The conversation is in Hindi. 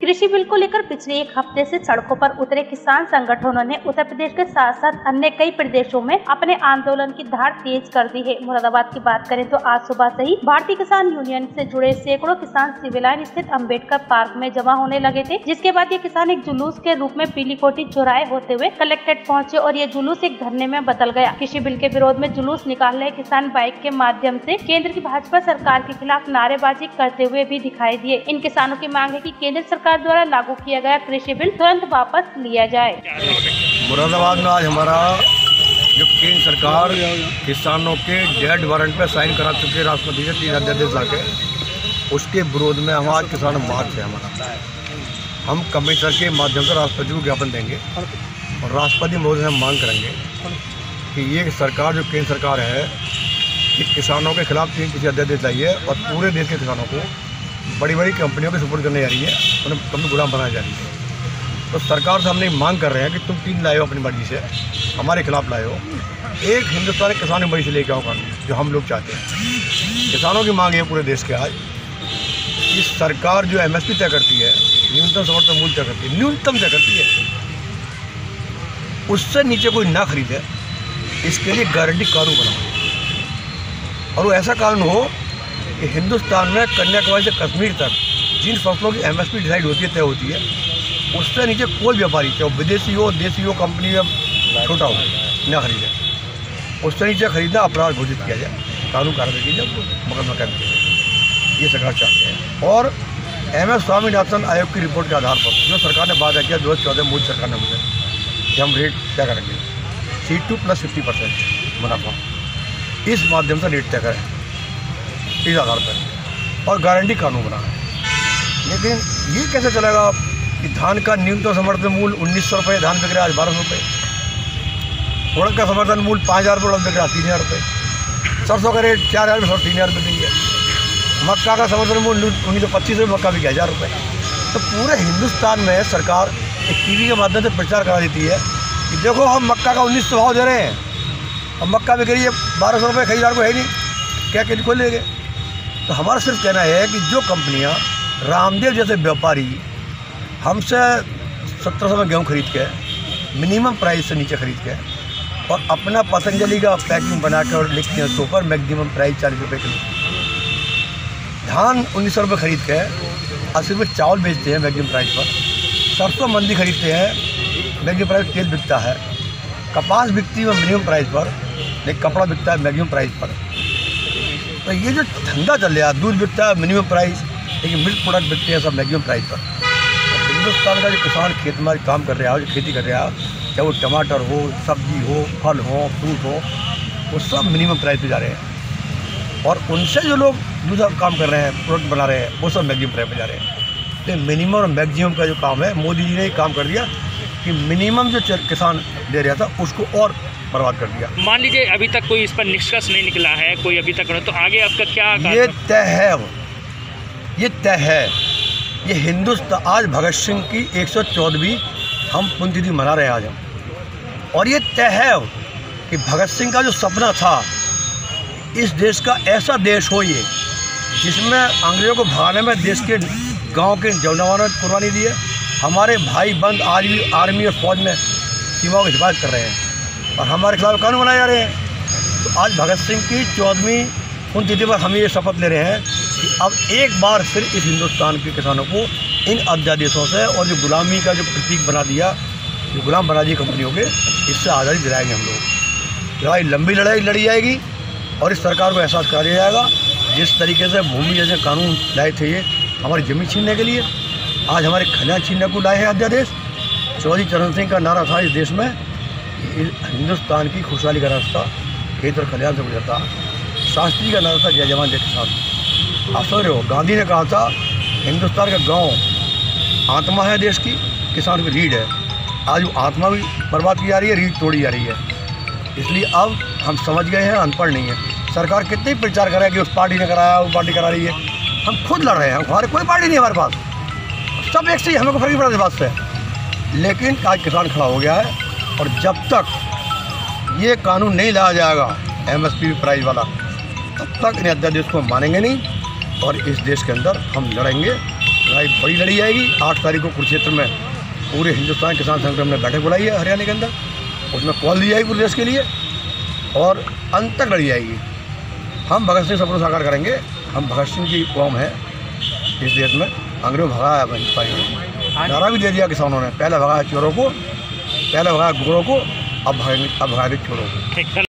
कृषि बिल को लेकर पिछले एक हफ्ते से सड़कों पर उतरे किसान संगठनों ने उत्तर प्रदेश के साथ साथ अन्य कई प्रदेशों में अपने आंदोलन की धार तेज कर दी है। मुरादाबाद की बात करें तो आज सुबह से ही भारतीय किसान यूनियन से जुड़े सैकड़ों किसान सिविल लाइन स्थित अम्बेडकर पार्क में जमा होने लगे थे, जिसके बाद ये किसान एक जुलूस के रूप में पीली कोठी चौराहे होते हुए कलेक्ट्रेट पहुँचे और ये जुलूस एक धरने में बदल गया। कृषि बिल के विरोध में जुलूस निकाल रहे किसान बाइक के माध्यम से केंद्र की भाजपा सरकार के खिलाफ नारेबाजी करते हुए भी दिखाई दिए। इन किसानों की मांग है कि केंद्र सरकार द्वारा लागू किया गया कृषि बिल तुरंत वापस लिया जाए। मुरादाबाद में आज हमारा जो केंद्र सरकार किसानों के डेड वारंट पे साइन करा चुके राष्ट्रपति से 3 अध्यादेश लाके, उसके विरोध में हम आज किसान मार्च है हमारा। हम कमिश्नर के माध्यम से राष्ट्रपति को ज्ञापन देंगे और राष्ट्रपति महोदय से हम मांग करेंगे कि ये सरकार जो केंद्र सरकार है कि किसानों के खिलाफ 3 कृषि अध्यादेश लाई है और पूरे देश के किसानों को बड़ी बड़ी कंपनियों को सपोर्ट करने जा रही है, उन्हें कभी गुलाम बनाया जा रही है। तो सरकार से हमने मांग कर रहे हैं कि तुम 3 लाए हो अपनी मर्जी से, हमारे खिलाफ लाए हो। एक हिंदुस्तानी किसान की मर्जी से लेके आओ कानून जो हम लोग चाहते हैं। किसानों की मांग है पूरे देश के आज कि सरकार जो MSP तय करती है, न्यूनतम समर्थन मूल्य तय करती है, न्यूनतम तय करती है, उससे नीचे कोई ना खरीदे, इसके लिए गारंटी कानून बनाओ। और वो ऐसा कानून हो कि हिंदुस्तान में कन्याकुमारी से कश्मीर तक जिन फसलों की MSP डिसाइड होती है, तय होती है, उससे नीचे कोई व्यापारी, चाहे विदेशी हो, देसी हो, कंपनी या छोटा हो, ना खरीदे। उससे नीचे खरीदना अपराध घोषित किया जाए, कानून कार्रवाई की जाए, मुकदमा कायम किया जाए, ये सरकार चाहते हैं। और MS स्वामीनाथन आयोग की रिपोर्ट के आधार पर जो सरकार ने वादा किया 2014 मोदी सरकार ने मुझे कि हम रेट तय करेंगे C2 + 50% मुनाफा, इस माध्यम से रेट तय करें इस आधार पर और गारंटी कानून बना है। लेकिन ये कैसे चलेगा कि धान का न्यूनतम समर्थन मूल्य 1900 रुपये, धान बिक रहा है आज 1200 रुपये, उड़द का समर्थन मूल्य 5000 रुपये, उड़द बिक रहा है 3000 रुपये, सरसों का रेट 4000 रुपये, 3000 रुपये बिक है, मक्का का समर्थन मूल्य 1925 रुपये, मक्का बिक 1000 रुपये। तो पूरे हिंदुस्तान में सरकार एक TV के माध्यम से प्रचार करा देती है कि देखो हम मक्का का 1900 भाव दे रहे हैं और मक्का बिक रही है 1200 रुपये, खरीदार को है नहीं, क्या किन को लेंगे। तो हमारा सिर्फ कहना है कि जो कंपनियां रामदेव जैसे व्यापारी हमसे 1700 में गेहूँ खरीद के मिनिमम प्राइस से नीचे खरीद के और अपना पतंजलि का पैकिंग बना के और लिखते हैं उसके ऊपर मैक्सिमम प्राइस 40 रुपये किलो, धान 1900 रुपये खरीद के 80 रुपये चावल बेचते हैं मैक्सिमम प्राइस पर, सरसों मंदी खरीदते हैं मैक्सिमम प्राइस, तेल बिकता है, कपास बिकती है मिनिमम प्राइस पर, लेकिन कपड़ा बिकता है मैक्सिमम प्राइस पर। तो ये जो धंधा चल रहा है, दूध बिकता है मिनिमम प्राइस, लेकिन मिल्क प्रोडक्ट बिकते हैं सब मैक्सिमम प्राइस पर। तो हिंदुस्तान का जो किसान खेत में काम कर रहा है, जो खेती कर रहा है, चाहे वो टमाटर हो, सब्जी हो, फल हो, फ्रूट हो, वो सब मिनिमम प्राइस पे जा रहे हैं। और उनसे जो लोग दूसरा काम कर रहे हैं, प्रोडक्ट बना रहे हैं, वो सब मैक्सिमम प्राइस पे जा रहे हैं। तो मिनिमम और मैक्सिमम का जो काम है, मोदी जी ने काम कर दिया कि मिनिमम जो किसान दे रहा था उसको और बर्बाद कर दिया। मान लीजिए अभी तक कोई इस पर निष्कर्ष नहीं निकला है, कोई अभी तक, तो आगे आपका क्या? ये तय है, ये तय है, ये हिंदुस्तान आज भगत सिंह की 114वीं हम पुण्यतिथि मना रहे हैं आज हम, और ये तय है कि भगत सिंह का जो सपना था इस देश का ऐसा देश हो ये जिसमें अंग्रेज़ों को भगाने में देश के गांव के जवानों ने कुर्बानी दी है। हमारे भाई बंद आज भी आर्मी और फौज में सीमाओं की हिफाजत कर रहे हैं और हमारे खिलाफ कानून बनाए जा रहे हैं। तो आज भगत सिंह की 14वीं पुण्यतिथि पर हम ये शपथ ले रहे हैं कि अब एक बार फिर इस हिंदुस्तान के किसानों को इन अध्यादेशों से और जो गुलामी का जो प्रतीक बना दिया, जो गुलाम बना दिए कंपनियों के, इससे आज़ादी दिलाएंगे हम लोग। लड़ाई लंबी लड़ाई लड़ी जाएगी और इस सरकार को एहसास करा दिया जाएगा जिस तरीके से भूमि जैसे कानून लाए थे ये हमारी ज़मीन छीनने के लिए, आज हमारे खलिहान छीनने को लाए हैं अध्यादेश। चौधरी चरण सिंह का नारा था इस देश में, हिंदुस्तान की खुशहाली का रास्ता खेत और खलिहान से गुजरता। शास्त्री का नारा था जय जवान जय किसान। आप समझ रहे हो, गांधी ने कहा था हिंदुस्तान का गांव आत्मा है देश की, किसान की रीढ़ है। आज वो आत्मा भी बर्बाद की जा रही है, रीढ़ तोड़ी जा रही है। इसलिए अब हम समझ गए हैं, अनपढ़ नहीं है। सरकार कितने प्रचार कर रहा है कि उस पार्टी ने कराया, वो पार्टी करा रही है, हम खुद लड़ रहे हैं, हमारे कोई पार्टी नहीं है हमारे पास, सब एक से ही, हमें को फर्क नहीं पड़ा इस बात से। लेकिन आज किसान खड़ा हो गया है और जब तक ये कानून नहीं लाया जाएगा MSP प्राइस वाला, तब तक इन अध्यादेश को मानेंगे नहीं और इस देश के अंदर हम लड़ेंगे। लड़ाई बड़ी लड़ी जाएगी। 8 तारीख को कुरुक्षेत्र में पूरे हिंदुस्तान किसान संगठन ने बैठक बुलाई है हरियाणा के अंदर, उसमें कॉल दी जाएगी पूरे देश के लिए और अंत तक लड़ी जाएगी। हम भगत सिंह सपनों साकार करेंगे। हम भगत सिंह की कौम है इस देश में। अंग्रेजों भगाया नारा भी दे दिया किसानों ने, पहले भगाया चोरों को, पहले भगाया गोरों को, अब भगाएंगे चोरों को।